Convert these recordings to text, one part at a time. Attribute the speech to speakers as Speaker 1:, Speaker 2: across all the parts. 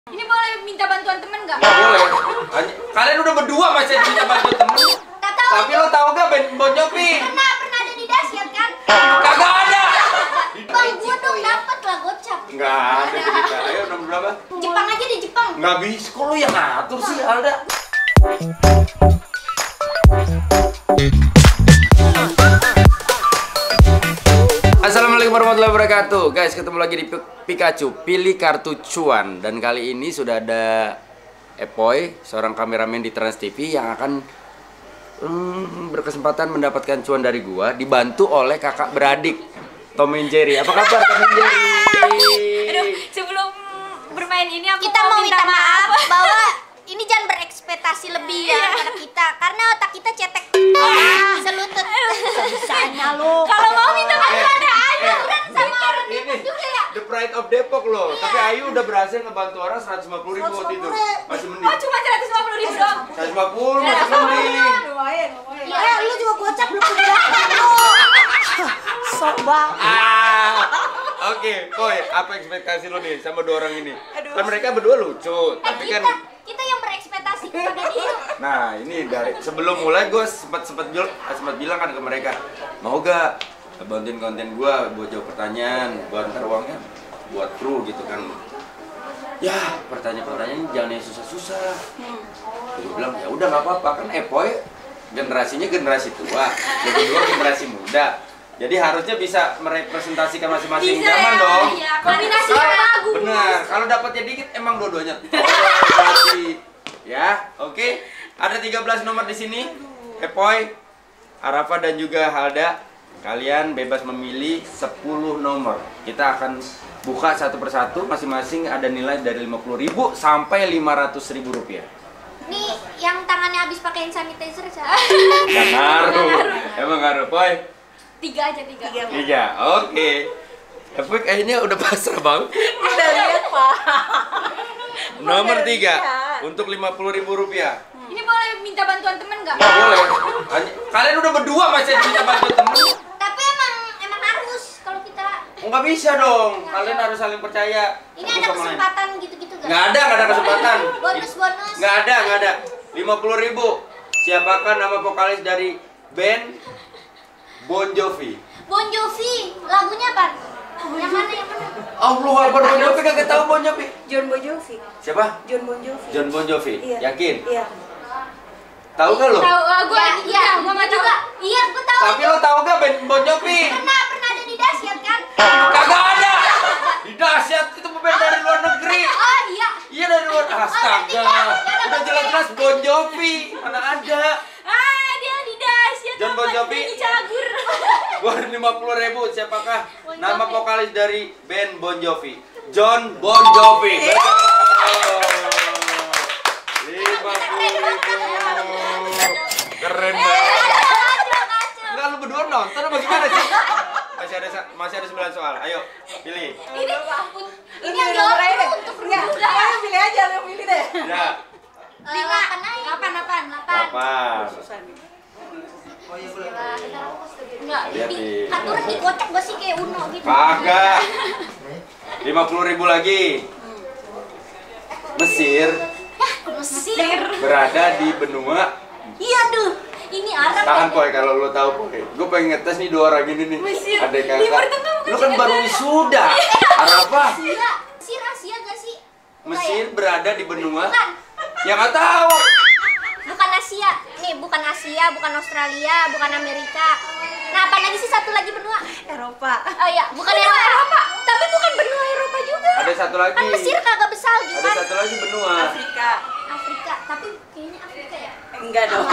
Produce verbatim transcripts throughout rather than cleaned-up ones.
Speaker 1: Ini boleh minta bantuan temen nggak?
Speaker 2: Nggak boleh. Kalian udah berdua masih minta bantuan temen. Tapi lo tau gak Ben Bon Jovi?
Speaker 1: Pernah, pernah ada di dahsyat kan?
Speaker 2: Kagak ada.
Speaker 1: Bang, gua dong dapet lah gocap.
Speaker 2: Nggak ada kita. Ayo nomor berapa?
Speaker 1: Jepang aja di Jepang.
Speaker 2: Nggak bisa. Kok lo yang ngatur sih Alda? Assalamualaikum warahmatullahi wabarakatuh. Guys, ketemu lagi di Pikachu Pilih Kartu Cuan. Dan kali ini sudah ada Epoy, seorang kameramen di Trans T V yang akan hmm, berkesempatan mendapatkan cuan dari gua, dibantu oleh kakak beradik Tom and Jerry. Apa kabar Tom and Jerry?
Speaker 1: Aduh, sebelum bermain ini aku kita mau minta, minta maaf, maaf bahwa ini jangan berekspektasi lebih ya pada kita, karena otak kita cetek ah, selutut. Bisa-bisanya lo. Kalau mau minta maaf ada Ayu kan sama orang Depok juga ya.
Speaker 2: The Pride of Depok loh.
Speaker 1: Iya.
Speaker 2: Tapi Ayu udah berhasil ngebantu orang seratus lima puluh ribu waktu itu. Masih mending.
Speaker 1: Oh, cuma seratus lima puluh ribu doang.
Speaker 2: seratus lima puluh masih mending.
Speaker 1: Lumayan, lumayan. Ya, lu juga gocap lu punya. Sok banget.
Speaker 2: Ah. Oke, Koy, apa ekspektasi lo nih sama dua orang ini?
Speaker 1: Aduh.
Speaker 2: Kan mereka berdua lucu,
Speaker 1: Eh,
Speaker 2: tapi
Speaker 1: kita,
Speaker 2: kan
Speaker 1: kita yang berekspektasi kepada dia.
Speaker 2: nah, ini dari sebelum mulai gue sempat sempat bil sempat bilang kan ke mereka, mau gak bantuin konten gue buat jawab pertanyaan, buat ntar uangnya buat kru gitu kan. Ya, pertanyaan-pertanyaan jangan yang susah-susah. Hmm. Gue bilang ya udah nggak apa-apa, kan Epoy generasinya generasi tua, yang kedua generasi muda. Jadi harusnya bisa merepresentasikan masing-masing zaman ya, dong.
Speaker 1: Iya, kombinasi yang bagus.
Speaker 2: Benar. Kalau dapatnya dikit emang dua-duanya. Kombinasi. Ya, oke. Okay. Ada tiga belas nomor di sini. Epoy, Arafa dan juga Halda. Kalian bebas memilih sepuluh nomor. Kita akan buka satu persatu, masing-masing ada nilai dari lima puluh ribu sampai lima ratus ribu rupiah.
Speaker 1: Nih, yang tangannya habis pakai hand sanitizer siapa?
Speaker 2: Gak ngaruh. Emang ngaruh, Poy?
Speaker 1: Tiga aja, tiga. Tiga,
Speaker 2: tiga. Oke. Okay. Tapi kayaknya udah pasrah bang.
Speaker 1: Udah lihat pak.
Speaker 2: Nomor tiga untuk lima puluh ribu rupiah.
Speaker 1: Hmm. Ini boleh minta bantuan temen nggak?
Speaker 2: Nggak boleh. Kalian udah berdua masih minta bantuan temen.
Speaker 1: Tapi emang emang harus kalau kita.
Speaker 2: Nggak bisa dong. Kalian harus saling percaya.
Speaker 1: Ini ada kesempatan gitu-gitu nggak?
Speaker 2: Nggak ada, nggak ada kesempatan.
Speaker 1: Bonus-bonus.
Speaker 2: Nggak ada, nggak ada. Lima puluh ribu. Siapakah nama vokalis dari band Bon Jovi?
Speaker 1: Bon Jovi, lagunya apa? Yang mana yang mana?
Speaker 2: Allah Akbar, Bon Jovi kagak tahu Bon Jovi.
Speaker 3: John Bon Jovi.
Speaker 2: Siapa?
Speaker 3: John Bon Jovi.
Speaker 2: John Bon Jovi.
Speaker 3: Iya.
Speaker 2: Yakin?
Speaker 3: Iya.
Speaker 2: Tahu gak lo?
Speaker 1: Tahu, gue iya, gue nggak juga. Iya, gue tahu.
Speaker 2: Tapi lo tahu gak band Bon Jovi?
Speaker 1: Pernah, pernah ada di dahsyat kan?
Speaker 2: Kagak ada. Di dahsyat itu band dari luar negeri.
Speaker 1: Oh iya.
Speaker 2: Iya dari luar. Astaga. Udah jelas-jelas Bon Jovi. Mana ada?
Speaker 1: Ah, dia di dahsyat.
Speaker 2: John Bon Jovi.
Speaker 1: Di cagur.
Speaker 2: Buat lima puluh ribu, siapakah bon nama vokalis dari band Bon Jovi? John Bon Jovi. lima puluh ribu. Keren banget. Enggak, lu berdua nonton apa gimana sih? Masih ada masih ada sembilan soal. Ayo, pilih.
Speaker 1: Ini ini yang jawab untuk
Speaker 3: enggak. Ayo pilih aja, lu pilih deh.
Speaker 2: Ya.
Speaker 1: Lima, delapan, delapan, delapan.
Speaker 2: Delapan.
Speaker 1: Enggak, di aturan dikocok gak sih kayak Uno gitu?
Speaker 2: Kagak. lima puluh ribu lagi. Mesir.
Speaker 1: Ya, Mesir.
Speaker 2: Berada di benua.
Speaker 1: Iya tuh. Ini Arab.
Speaker 2: Tahan Poy, kalau lo tahu Poy. Gue pengen ngetes nih dua orang ini nih.
Speaker 1: Mesir.
Speaker 2: Adek kakak.
Speaker 1: Timur Tengah bukan
Speaker 2: Lo kan baru wisuda. Apa?
Speaker 1: Asia. Mesir Asia gak sih?
Speaker 2: Mesir berada di benua.
Speaker 1: Bukan.
Speaker 2: Ya nggak tahu.
Speaker 1: Bukan Asia. Nih, bukan Asia, bukan Australia, bukan Amerika. Nah, apa lagi sih satu lagi benua?
Speaker 3: Eropa.
Speaker 1: Oh iya, bukan Eropa. Eropa. Tapi bukan benua Eropa juga.
Speaker 2: Ada satu lagi.
Speaker 1: Kan Mesir kagak bersalju
Speaker 2: Ada
Speaker 1: kan?
Speaker 2: satu lagi benua.
Speaker 3: Afrika.
Speaker 1: Afrika, tapi kayaknya Afrika ya.
Speaker 3: Enggak dong.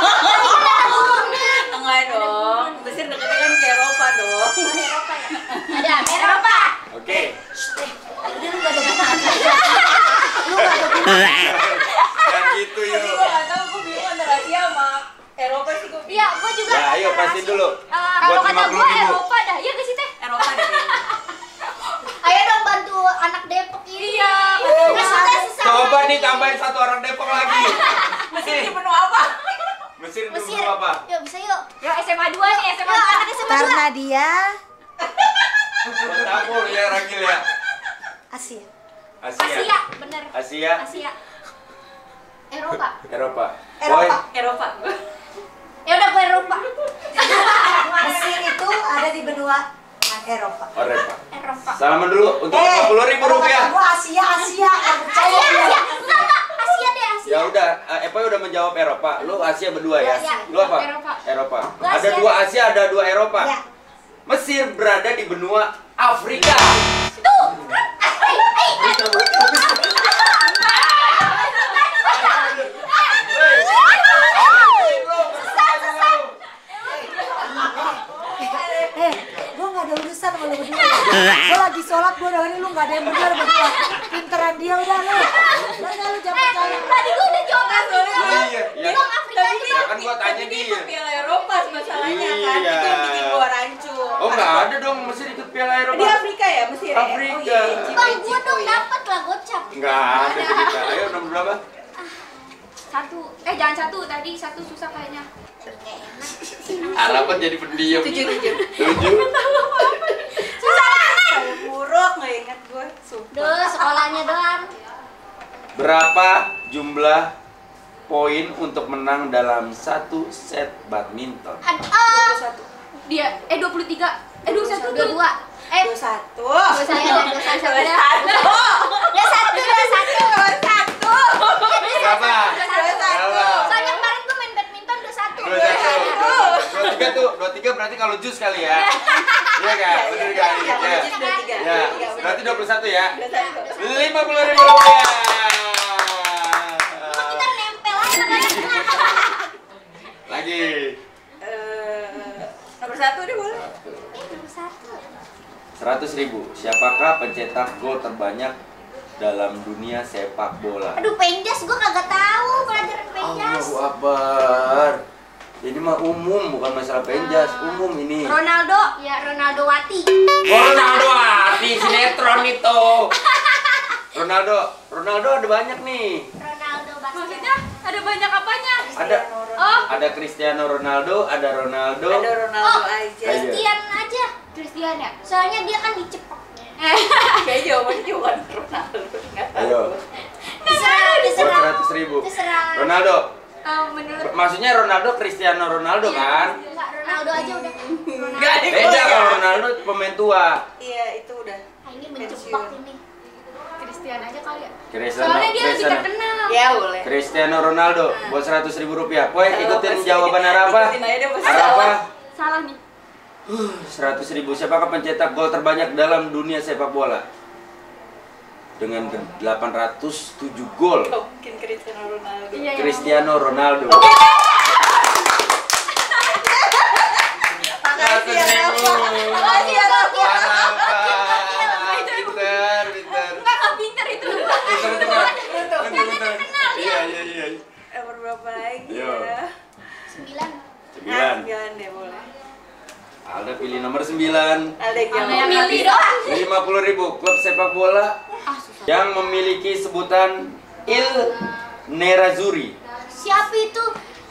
Speaker 3: Enggak dong. Mesir deketnya kan ke Eropa dong.
Speaker 1: Eropa ya. Ada Eropa.
Speaker 2: Oke.
Speaker 1: Udah lu gak ada gunanya.
Speaker 3: Lu enggak ada gunanya.
Speaker 2: Yang gitu yuk.
Speaker 3: Tapi gua enggak tahu, gua bingung antara Asia sama Eropa sih gua.
Speaker 1: Iya, gua juga.
Speaker 2: Ya, ayo pasti dulu.
Speaker 1: Uh, kalau
Speaker 2: Buat
Speaker 1: kata
Speaker 2: lima
Speaker 1: gua
Speaker 2: puluh ribu.
Speaker 1: Eropa dah. Iya gak sih Teh?
Speaker 3: Eropa deh.
Speaker 1: Ayo dong bantu anak Depok ini. Iya. Maksudnya sesama.
Speaker 2: Coba nih tambahin satu orang Depok lagi.
Speaker 3: Mesir di benua apa?
Speaker 2: Mesir itu
Speaker 1: Mesir.
Speaker 2: benua apa?
Speaker 1: Yuk, bisa yuk.
Speaker 3: Yuk S M A dua nih, S M A
Speaker 1: Yuk,
Speaker 3: dua.
Speaker 1: anak S M A dua.
Speaker 3: Karena dia
Speaker 2: Dapur ya Ragil ya.
Speaker 3: Asia.
Speaker 2: Asia.
Speaker 1: Asia, bener.
Speaker 2: Asia.
Speaker 1: Asia. Eropa.
Speaker 2: Eropa. Boy.
Speaker 3: Eropa. Eropa.
Speaker 1: Ya udah gue Eropa.
Speaker 4: Mesir itu ada di benua Eropa.
Speaker 2: Oh, Eropa.
Speaker 1: Eropa.
Speaker 2: Salaman dulu untuk
Speaker 4: Eh,
Speaker 2: lima puluh ribu
Speaker 4: kalau
Speaker 2: rupiah.
Speaker 4: kata gua Asia, Asia. Nggak percaya
Speaker 1: Asia,
Speaker 4: dia.
Speaker 1: Asia. Enggak, enggak. Asia deh, Asia.
Speaker 2: Ya udah, eh, Epa udah menjawab Eropa. Lu Asia berdua ya?
Speaker 1: Asia.
Speaker 2: Lu apa?
Speaker 1: Eropa.
Speaker 2: Eropa.
Speaker 1: Gua
Speaker 2: Ada
Speaker 1: Asia.
Speaker 2: dua Asia, ada dua Eropa.
Speaker 4: Ya.
Speaker 2: Mesir berada di benua Afrika.
Speaker 1: Tuh, kan? Eh, eh, eh.
Speaker 4: Eh, gua nggak ada urusan sama lu berdua. Gua lagi sholat, gua dengerin lu nggak ada yang benar berdua. Pinteran dia udah lu. Udah lu jangan
Speaker 1: Eh,
Speaker 4: percaya.
Speaker 1: tadi gue udah jawab Afrika.
Speaker 2: Iya, iya.
Speaker 1: Bilang Afrika
Speaker 3: Tapi
Speaker 1: aja.
Speaker 3: dia,
Speaker 2: kan gua tanya
Speaker 3: tapi dia
Speaker 2: dia.
Speaker 3: ikut Piala Eropa masalahnya kan.
Speaker 2: Iya.
Speaker 3: Itu yang bikin gua rancu.
Speaker 2: Oh nggak ada dong, Mesir ikut Piala Eropa.
Speaker 3: Di Afrika ya, Mesir ya?
Speaker 2: Afrika.
Speaker 3: Oh iya, Cipo,
Speaker 1: Bang, gue
Speaker 3: Cipo
Speaker 1: dong
Speaker 3: ya.
Speaker 1: dapat lah gocap.
Speaker 2: Nggak ada kita. Ayo nomor berapa?
Speaker 5: Satu, eh jangan satu, tadi satu susah kayaknya.
Speaker 2: Harapan jadi pendiam.
Speaker 3: Tujuh, tujuh.
Speaker 2: Tujuh.
Speaker 1: Susah banget.
Speaker 3: Saya buruk, nggak inget gua. Sumpah.
Speaker 1: Duh, sekolahnya doang.
Speaker 2: Berapa jumlah poin untuk menang dalam satu set badminton?
Speaker 1: Ad, oh,
Speaker 3: Satu.
Speaker 5: Dia, eh dua puluh tiga, eh dua puluh satu,
Speaker 1: dua dua. Eh,
Speaker 3: Dua satu.
Speaker 1: dua saya dan dua saya
Speaker 3: Dua
Speaker 1: dah.
Speaker 3: satu.
Speaker 1: Dua satu, dua satu.
Speaker 3: Dua satu.
Speaker 2: Berapa?
Speaker 3: Dua satu.
Speaker 2: Berapa?
Speaker 1: Soalnya kemarin gue main badminton dua satu.
Speaker 2: Dua satu. Dua tiga tuh, dua tiga berarti kalau jus kali ya. Iya kan? Bener kan?
Speaker 3: Iya,
Speaker 2: Ya.
Speaker 3: jus dua tiga.
Speaker 2: Ya.
Speaker 3: Tiga, bener.
Speaker 2: Berarti dua puluh satu ya.
Speaker 3: Dua satu.
Speaker 2: Lima puluh ribu rupiah.
Speaker 1: Kita nempel aja makanya.
Speaker 2: Lagi.
Speaker 3: Eh, nomor satu deh boleh.
Speaker 1: Eh, dua satu.
Speaker 2: Seratus ribu. Siapakah pencetak gol terbanyak dalam dunia sepak bola?
Speaker 1: Aduh, penjas gue kagak tahu pelajaran penjas.
Speaker 2: Allahu Akbar. Ini mah umum, bukan masalah penjas, umum ini.
Speaker 1: Ronaldo, ya Ronaldo Wati.
Speaker 2: Oh, Ronaldo hati sinetron itu. Ronaldo, Ronaldo ada banyak nih.
Speaker 1: Ronaldo
Speaker 5: Maksudnya
Speaker 1: basket.
Speaker 5: ada banyak apanya?
Speaker 2: Ada
Speaker 5: Oh,
Speaker 2: ada Cristiano Ronaldo, ada Ronaldo.
Speaker 3: Ada Ronaldo
Speaker 1: Oh,
Speaker 3: aja.
Speaker 2: Ayo.
Speaker 1: Christian aja.
Speaker 5: Christian ya?
Speaker 1: Soalnya dia kan dicepak.
Speaker 3: Kayak jawabannya juga Ronaldo. Nggak tahu.
Speaker 2: Ayo.
Speaker 1: Terserah,
Speaker 2: Buat
Speaker 1: terserah.
Speaker 2: seratus ribu.
Speaker 1: Terserah.
Speaker 2: Ronaldo.
Speaker 5: Oh, menurut
Speaker 2: Maksudnya Ronaldo Cristiano Ronaldo kan?
Speaker 1: Enggak, Ronaldo aja udah.
Speaker 3: Nggak ada
Speaker 2: Beda
Speaker 3: gua ya.
Speaker 2: kalau Ronaldo pemain tua.
Speaker 3: Iya, itu udah.
Speaker 1: Ah, ini mencepak ini.
Speaker 5: Christian aja kali ya?
Speaker 2: Cristiano,
Speaker 5: Soalnya dia lebih
Speaker 2: Cristiano,
Speaker 5: terkenal.
Speaker 3: Ya boleh.
Speaker 2: Cristiano Ronaldo buat seratus ribu rupiah. Boy,
Speaker 3: Kalau
Speaker 2: ikutin
Speaker 3: pasti-
Speaker 2: jawaban Arapa.
Speaker 3: ikutin aja deh, pasti
Speaker 2: Arapa.
Speaker 3: salah.
Speaker 5: Salah nih.
Speaker 2: Seratus ribu. Siapakah pencetak gol terbanyak dalam dunia sepak bola? Dengan delapan ratus tujuh gol.
Speaker 3: Nggak mungkin Cristiano Ronaldo.
Speaker 5: Iya, iya.
Speaker 2: Cristiano Ronaldo.
Speaker 3: Makasih ya Rafa. Makasih ya Rafa.
Speaker 2: Pinter, pinter.
Speaker 5: Enggak, enggak pinter itu.
Speaker 2: Pinter, pinter.
Speaker 3: Betul.
Speaker 2: Pinter, pinter. Iya, iya, iya.
Speaker 3: Nomor berapa lagi
Speaker 2: Yo.
Speaker 3: ya?
Speaker 1: Sembilan.
Speaker 2: Sembilan.
Speaker 3: Sembilan deh boleh.
Speaker 2: Alda pilih nomor sembilan.
Speaker 3: Ada yang
Speaker 5: Ada yang
Speaker 3: mau
Speaker 5: milih doang.
Speaker 2: Lima puluh ribu. Klub sepak bola
Speaker 5: Ah, susah.
Speaker 2: yang memiliki sebutan Il Nerazzurri.
Speaker 1: Siapa itu?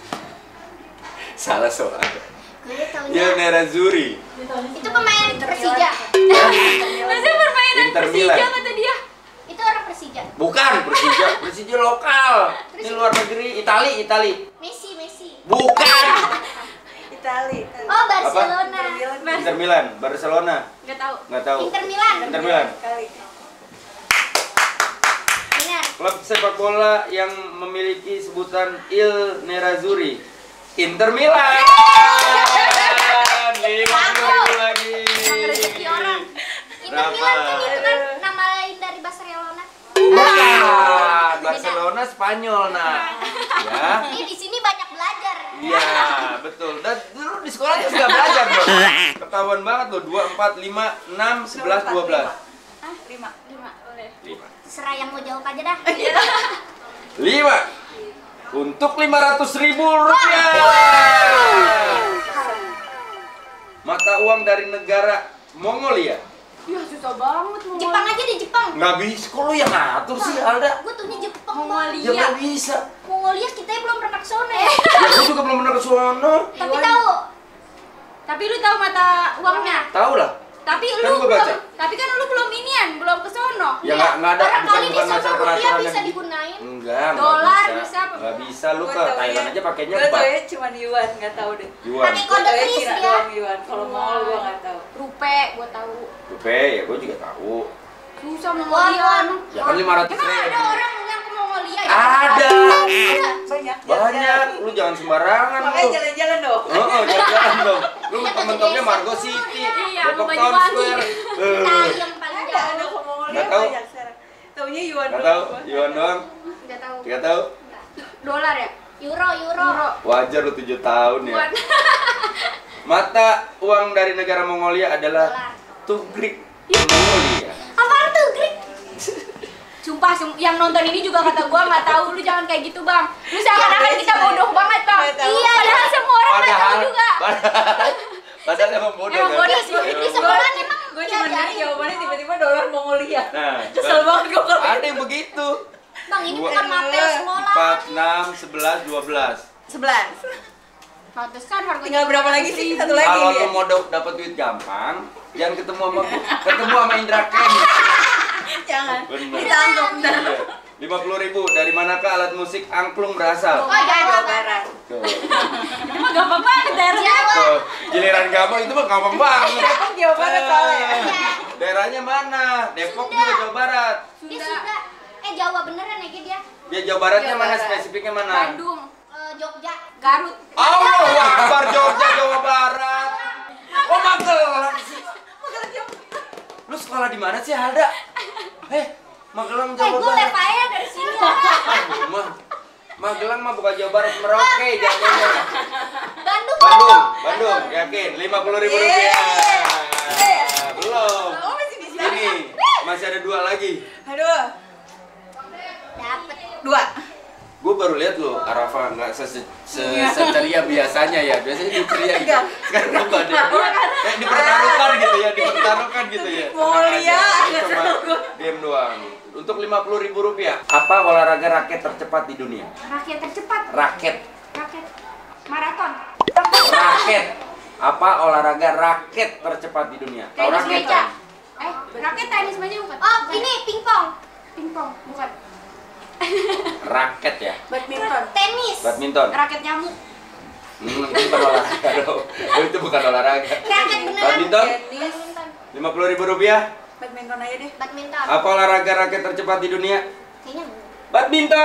Speaker 2: Salah soal.
Speaker 1: Gue taunya.
Speaker 2: Il Nerazzurri.
Speaker 1: Itu pemain Persija.
Speaker 5: Masa permainan
Speaker 2: Inter
Speaker 5: Persija
Speaker 2: Milan.
Speaker 5: kata dia?
Speaker 1: Itu orang Persija.
Speaker 2: Bukan Persija, Persija lokal. Ini luar negeri, Itali, Itali.
Speaker 1: Messi, Messi.
Speaker 2: Bukan.
Speaker 3: Itali.
Speaker 1: Oh, Barcelona.
Speaker 2: Inter Milan, Barcelona.
Speaker 5: Enggak tahu.
Speaker 2: Nggak tahu.
Speaker 1: Inter Milan.
Speaker 2: Inter Milan.
Speaker 3: Kali.
Speaker 1: Benar.
Speaker 2: Klub sepak bola yang memiliki sebutan Il Nerazzurri. Inter Milan. lima puluh ribu lagi.
Speaker 1: Rezeki orang. Inter
Speaker 2: Berapa?
Speaker 1: Milan kan itu kan nama lain dari Barcelona.
Speaker 2: Bukan. Barcelona Spanyol, nah. Ya.
Speaker 1: Ini di sini banyak belajar.
Speaker 2: Iya, betul. Dan dulu di sekolah tuh nggak belajar dong. Ketahuan banget loh. dua, empat, lima, enam, sebelas, dua belas.
Speaker 3: Ah, lima.
Speaker 5: Lima, boleh.
Speaker 2: lima.
Speaker 1: Terserah yang mau jawab aja dah.
Speaker 2: lima. Untuk lima ratus ribu rupiah. Mata uang dari negara Mongolia.
Speaker 5: Ya susah banget mau.
Speaker 1: Jepang aja di Jepang.
Speaker 2: Nggak bisa. Kok lu yang ngatur sih, Alda?
Speaker 1: Gue tuhnya Jepang. Bang.
Speaker 5: Mongolia.
Speaker 2: Ya nggak bisa.
Speaker 1: Mongolia kita belum pernah ke sana ya.
Speaker 2: Ya gue juga belum pernah ke sono.
Speaker 1: Tapi tahu.
Speaker 5: Tapi lu tahu mata uangnya?
Speaker 2: Tahu lah.
Speaker 5: Tapi
Speaker 2: Kan
Speaker 5: lu
Speaker 2: gua
Speaker 5: belum,
Speaker 2: baca.
Speaker 5: tapi kan lu belum inian, belum ke sono.
Speaker 2: Ya nggak nggak ada, bukan
Speaker 1: Barangkali di
Speaker 2: bukan
Speaker 1: sono
Speaker 2: masalah
Speaker 1: rupiah
Speaker 2: peraturan
Speaker 1: bisa
Speaker 2: yang
Speaker 1: digunain.
Speaker 2: Enggak, nggak
Speaker 5: Dolar
Speaker 2: bisa.
Speaker 5: bisa.
Speaker 2: Nggak bisa, lu
Speaker 3: Gua
Speaker 2: ke
Speaker 3: taunya-
Speaker 2: Thailand aja pakainya
Speaker 3: Gua
Speaker 2: bat.
Speaker 3: taunya cuma yuan, nggak tahu deh.
Speaker 2: Yuan.
Speaker 1: Pakai
Speaker 3: Gua
Speaker 1: kode
Speaker 3: taunya
Speaker 1: kris
Speaker 3: Cina
Speaker 1: dia.
Speaker 3: doang yuan. Kalau Mongol gua nggak tahu.
Speaker 5: Rupe, gua tahu.
Speaker 2: Rupiah ya gue juga tahu.
Speaker 5: Susah
Speaker 1: Won,
Speaker 5: Mongolia.
Speaker 1: won.
Speaker 2: Ya kan lima ratus
Speaker 5: Emang ada
Speaker 2: ribu.
Speaker 5: orang yang ke Mongolia ya?
Speaker 2: Ada.
Speaker 3: Banyak.
Speaker 2: Banyak. Lu jangan sembarangan
Speaker 3: Makanya
Speaker 2: lu.
Speaker 3: jalan-jalan dong.
Speaker 2: Oh, oh, jalan-jalan dong. Lu
Speaker 1: Atau
Speaker 2: temen-temennya
Speaker 1: ke
Speaker 2: Margo
Speaker 1: Desa
Speaker 2: City,
Speaker 5: Iya,
Speaker 2: Depok
Speaker 5: ke
Speaker 2: Town
Speaker 5: Banyuwangi.
Speaker 2: Square. Eh,
Speaker 1: Nah, yang paling
Speaker 3: Ada,
Speaker 1: jauh.
Speaker 3: ada ke Mongolia
Speaker 2: Nggak tahu.
Speaker 3: banyak sekarang. Taunya yuan
Speaker 2: Nggak
Speaker 3: doang
Speaker 2: tahu,
Speaker 3: gua.
Speaker 2: Yuan doang.
Speaker 5: Enggak tahu.
Speaker 2: Nggak tahu.
Speaker 5: Dolar ya?
Speaker 1: Euro, euro.
Speaker 5: Euro.
Speaker 2: Wajar lu tujuh tahun ya.
Speaker 5: Buat
Speaker 2: Mata uang dari negara Mongolia adalah
Speaker 1: Dolar.
Speaker 2: Tughrik Mongolia.
Speaker 1: Apaan tuh, Grik?
Speaker 5: Sumpah, sum- yang nonton ini juga kata gua nggak tahu, lu jangan kayak gitu bang. Lu seakan-akan kita bodoh banget bang.
Speaker 3: Nggak tahu.
Speaker 5: Iya, padahal semua orang nggak tahu juga.
Speaker 2: padahal, padahal emang bodoh
Speaker 5: Emang
Speaker 2: kan?
Speaker 5: bodoh sih.
Speaker 2: Ya,
Speaker 1: Di
Speaker 2: emang.
Speaker 1: sekolah emang
Speaker 3: Gue cuma
Speaker 1: diajarin.
Speaker 3: nanya jawabannya tiba-tiba dolar Mongolia.
Speaker 2: Nah,
Speaker 3: Kesel banget gue kalau
Speaker 2: ada yang begitu.
Speaker 1: Bang, ini
Speaker 2: Dua-
Speaker 1: bukan mapel sekolah.
Speaker 2: empat, enam, sebelas, dua belas.
Speaker 3: sebelas.
Speaker 5: Pantesan harganya
Speaker 3: Tinggal berapa lagi sih? Satu lagi
Speaker 2: Kalau
Speaker 3: dia.
Speaker 2: lu mau do- dapat duit gampang, jangan ketemu sama ketemu sama Indra Ken.
Speaker 3: Jangan.
Speaker 2: Bener.
Speaker 3: Ditangkap bentar.
Speaker 2: Lima puluh ribu. Dari manakah alat musik angklung berasal?
Speaker 5: Oh, Jawa.
Speaker 3: Barat.
Speaker 2: Tuh.
Speaker 5: Itu mah gampang banget daerahnya.
Speaker 1: Jawa.
Speaker 2: Tuh. Giliran gampang itu mah gampang banget.
Speaker 3: Depok Jawa Barat soalnya ya.
Speaker 1: Ya.
Speaker 2: Daerahnya mana? Depok
Speaker 1: Sunda.
Speaker 2: juga Jawa Barat.
Speaker 1: Dia Sunda. Eh, Jawa beneran ya dia?
Speaker 2: Dia Jawa Baratnya
Speaker 3: Jawa
Speaker 2: mana?
Speaker 3: Barat.
Speaker 2: Spesifiknya mana?
Speaker 5: Bandung,
Speaker 1: Eh, Jogja.
Speaker 5: Garut.
Speaker 2: Allah Akbar, Jogja, Jawa Barat. Oh, Magelang sih. Lu sekolah di mana sih, Alda? Eh, Magelang,
Speaker 1: Eh,
Speaker 2: Jawa
Speaker 1: gue
Speaker 2: Barat.
Speaker 1: lefanya dari sini ya.
Speaker 2: Ah, mah. Magelang mah bukan Jawa Barat, Merauke jatuhnya.
Speaker 1: Bandung,
Speaker 2: Bandung, Bandung, yakin lima puluh ribu rupiah. Belum.
Speaker 3: Oh masih bisa.
Speaker 2: Ini masih ada dua lagi.
Speaker 3: Aduh.
Speaker 1: Dapet.
Speaker 3: Dua.
Speaker 2: Gue baru lihat lo, Arafa nggak se se seceria biasanya ya. Biasanya dia ceria gitu.
Speaker 3: Enggak.
Speaker 2: Sekarang nggak ada. Kayak dipertaruhkan gitu ya, dipertaruhkan gitu ya. Tenang
Speaker 3: Mongolia,
Speaker 2: aja. Ini
Speaker 3: nggak
Speaker 2: cuma
Speaker 3: tahu.
Speaker 2: diam doang. Untuk lima puluh ribu rupiah, apa olahraga raket tercepat di dunia?
Speaker 5: Rakyat tercepat.
Speaker 2: Raket,
Speaker 5: Rakyat maraton.
Speaker 2: raket. Apa olahraga raket tercepat di dunia? Tahu
Speaker 5: Tenis
Speaker 2: raket
Speaker 5: meja.
Speaker 2: kan?
Speaker 5: Eh, rakyat tenis meja bukan?
Speaker 1: Oh, ini pingpong.
Speaker 5: Pingpong, bukan.
Speaker 2: Raket ya,
Speaker 3: Badminton.
Speaker 1: Tenis.
Speaker 2: badminton.
Speaker 5: Rakyat nyamuk.
Speaker 2: Hmm, itu bukan olahraga dong. Oh, itu bukan olahraga.
Speaker 1: Raket beneran.
Speaker 2: Badminton,
Speaker 3: Tenis.
Speaker 2: lima puluh ribu rupiah.
Speaker 3: Badminton aja deh.
Speaker 1: Badminton.
Speaker 2: Apa olahraga raket tercepat di dunia?
Speaker 1: Kayaknya
Speaker 2: Badminton.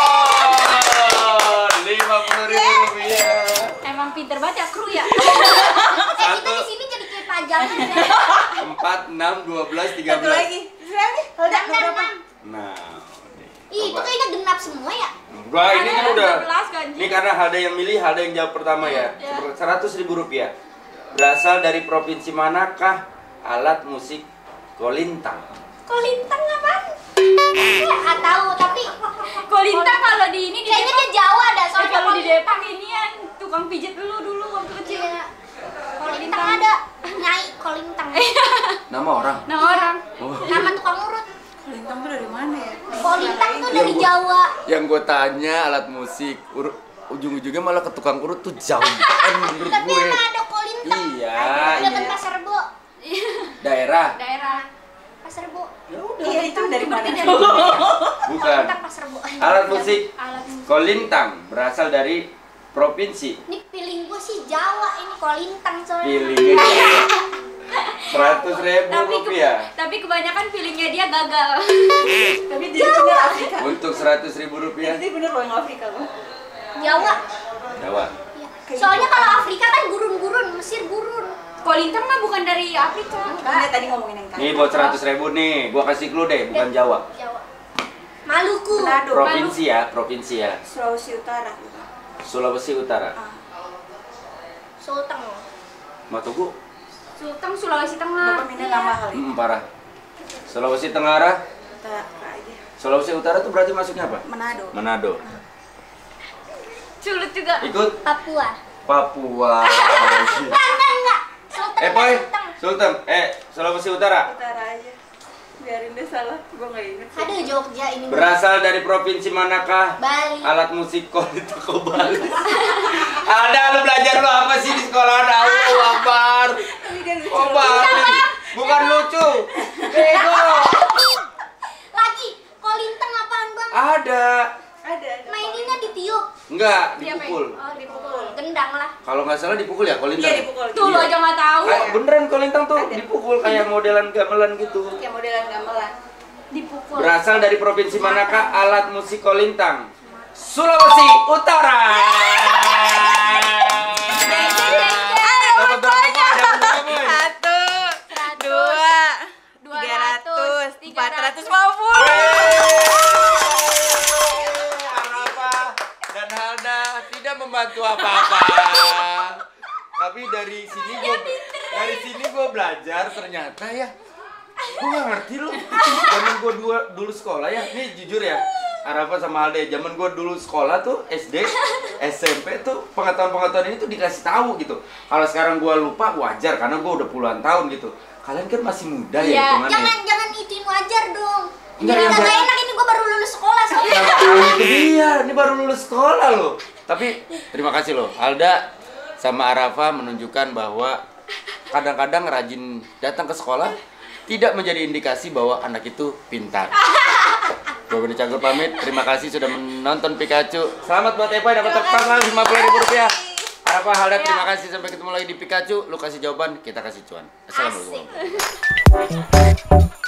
Speaker 2: lima puluh ribu rupiah.
Speaker 5: Emang pinter banget ya kru ya.
Speaker 1: Eh, kita
Speaker 2: Satu.
Speaker 1: di sini jadi kayak pajangan ya.
Speaker 2: Empat, enam, dua belas, tiga
Speaker 3: Satu
Speaker 2: belas.
Speaker 3: lagi. Siapa nih? Udah
Speaker 1: Enam, enam,
Speaker 3: berapa?
Speaker 1: enam.
Speaker 2: Nah,
Speaker 1: Ih, itu kayaknya genap semua ya.
Speaker 2: Gua ini kan
Speaker 5: Ada
Speaker 2: udah.
Speaker 5: dua belas kan, Ji?
Speaker 2: Ini karena Halda yang milih, Halda yang jawab pertama ya.
Speaker 5: Iya.
Speaker 2: Seratus ribu rupiah. Berasal dari provinsi manakah alat musik kolintang?
Speaker 1: Kolintang apaan? Enggak tahu, tapi
Speaker 5: Kolintang kalau di ini di
Speaker 1: kayaknya
Speaker 5: Depok.
Speaker 1: dia Jawa dah,
Speaker 5: Eh,
Speaker 1: soalnya
Speaker 5: kalau di
Speaker 1: kolintang.
Speaker 5: Depok inian tukang pijit dulu dulu waktu kecil.
Speaker 1: Iya. Kolintang ada. Nyai kolintang.
Speaker 2: Nama orang.
Speaker 5: Nah orang.
Speaker 2: Oh.
Speaker 1: Nama tukang urut.
Speaker 3: Kolintang tuh dari mana ya?
Speaker 1: Kolintang tuh
Speaker 2: Iya,
Speaker 1: dari
Speaker 2: Bu.
Speaker 1: Jawa.
Speaker 2: Yang gue tanya alat musik, ur- ujung-ujungnya malah ke tukang urut tuh jauh banget menurut
Speaker 1: Tapi
Speaker 2: gue.
Speaker 1: emang ada kolintang.
Speaker 2: Iya,
Speaker 1: Dekat
Speaker 2: iya.
Speaker 1: Pasar Rebo.
Speaker 2: Daerah,
Speaker 5: Daerah.
Speaker 1: Pasar Rebo.
Speaker 3: Iya itu dari mana?
Speaker 5: Seperti dari
Speaker 2: bukan.
Speaker 1: Kolintang Pasar Rebo.
Speaker 2: Alat musik
Speaker 5: alat musik.
Speaker 2: kolintang berasal dari provinsi.
Speaker 1: Ini feeling gue sih Jawa ini kolintang soalnya.
Speaker 2: Pilihnya seratus ribu
Speaker 5: Tapi ke-
Speaker 2: rupiah.
Speaker 5: tapi kebanyakan feelingnya dia gagal.
Speaker 3: Tapi dia bener Afrika.
Speaker 2: Untuk seratus ribu rupiah.
Speaker 3: Dia bener loh yang Afrika loh.
Speaker 1: Jawa.
Speaker 2: Jawa.
Speaker 1: Iya.
Speaker 3: Kayak
Speaker 1: Soalnya
Speaker 3: gitu.
Speaker 1: kalau Afrika kan gurun-gurun, Mesir gurun.
Speaker 5: Kolintang mah bukan dari Afrika.
Speaker 3: Dia tadi ngomongin yang
Speaker 2: Nih
Speaker 3: tadi.
Speaker 2: buat seratus ribu nih, gua kasih clue deh, bukan Jawa.
Speaker 1: Jawa. Maluku.
Speaker 3: Manado.
Speaker 2: Provinsi ya, provinsi ya.
Speaker 3: Sulawesi Utara.
Speaker 2: Sulawesi Utara.
Speaker 3: Ah.
Speaker 1: Sulteng.
Speaker 2: Mau tunggu?
Speaker 5: Sulteng Sulawesi Tengah.
Speaker 3: Bapak minta nama kali.
Speaker 2: Hmm, parah. Sulawesi Tenggara,
Speaker 3: Kita aja.
Speaker 2: Sulawesi Utara tuh berarti masuknya apa?
Speaker 3: Manado.
Speaker 2: Manado.
Speaker 5: Sulit juga.
Speaker 2: Ikut
Speaker 1: Papua.
Speaker 2: Papua.
Speaker 1: Enggak, enggak, enggak. Sulteng.
Speaker 2: eh, Boy,
Speaker 1: Sulteng.
Speaker 2: Sultan. Eh, Sulawesi Utara.
Speaker 3: Utara aja. Biarin deh salah. Gua nggak inget.
Speaker 1: Aduh, Jogja ini.
Speaker 2: Berasal dari provinsi manakah
Speaker 1: Bali.
Speaker 2: alat musik kolintang kok Bali? Ada lu belajar lu apa sih di sekolah? Allahu Akbar.
Speaker 3: Tapi dia lucu.
Speaker 2: Oh
Speaker 3: loh.
Speaker 2: Bali. Bukan lucu. Bego.
Speaker 1: Lagi, kolintang apaan bang?
Speaker 2: Ada.
Speaker 3: Ada.
Speaker 1: Maininnya ditiup.
Speaker 2: Enggak,
Speaker 5: Dia
Speaker 2: dipukul.
Speaker 1: Oh dipukul, gendang lah.
Speaker 2: Kalau nggak salah dipukul ya kolintang.
Speaker 3: Iya dipukul.
Speaker 5: Tuh lo aja nggak tahu.
Speaker 2: Ah, beneran kolintang tuh dipukul kayak modelan gamelan gitu.
Speaker 3: Kayak modelan gamelan.
Speaker 5: Dipukul.
Speaker 2: Berasal dari provinsi manakah alat musik kolintang? Sulawesi Utara. Dapat berapa poin? Dapat berapa poin?
Speaker 3: Satu, dua, tiga ratus, empat ratus lima puluh.
Speaker 2: Arafa dan Halda tidak membantu apa-apa. Tapi dari sini gue dari sini gue belajar ternyata ya. Gue gak ngerti loh. Zaman gue dulu, dulu sekolah ya. Ini jujur ya. Arafa sama Halda, zaman gue dulu sekolah tuh S D, S M P tuh pengetahuan-pengetahuan ini tuh dikasih tahu gitu. Kalau sekarang gue lupa wajar karena gue udah puluhan tahun gitu. Kalian kan masih muda ya
Speaker 5: Iya,
Speaker 2: hitungannya.
Speaker 1: Jangan jangan ituin wajar dong.
Speaker 2: Enggak,
Speaker 1: Jadi
Speaker 2: yang
Speaker 1: kagak
Speaker 2: ber-
Speaker 1: enak ini gue baru lulus sekolah soalnya.
Speaker 2: Nah, itu dia, ini baru lulus sekolah loh. Tapi terima kasih loh, Alda sama Arafa menunjukkan bahwa kadang-kadang rajin datang ke sekolah tidak menjadi indikasi bahwa anak itu pintar. Gue Budi Canggur pamit, terima kasih sudah menonton Pikachu. Selamat buat Eva dapat terpanggal lima puluh ribu rupiah. Arafa, Halda, terima kasih, sampai ketemu lagi di Pikachu. Lu kasih jawaban, kita kasih cuan. Assalamualaikum.
Speaker 1: Asik.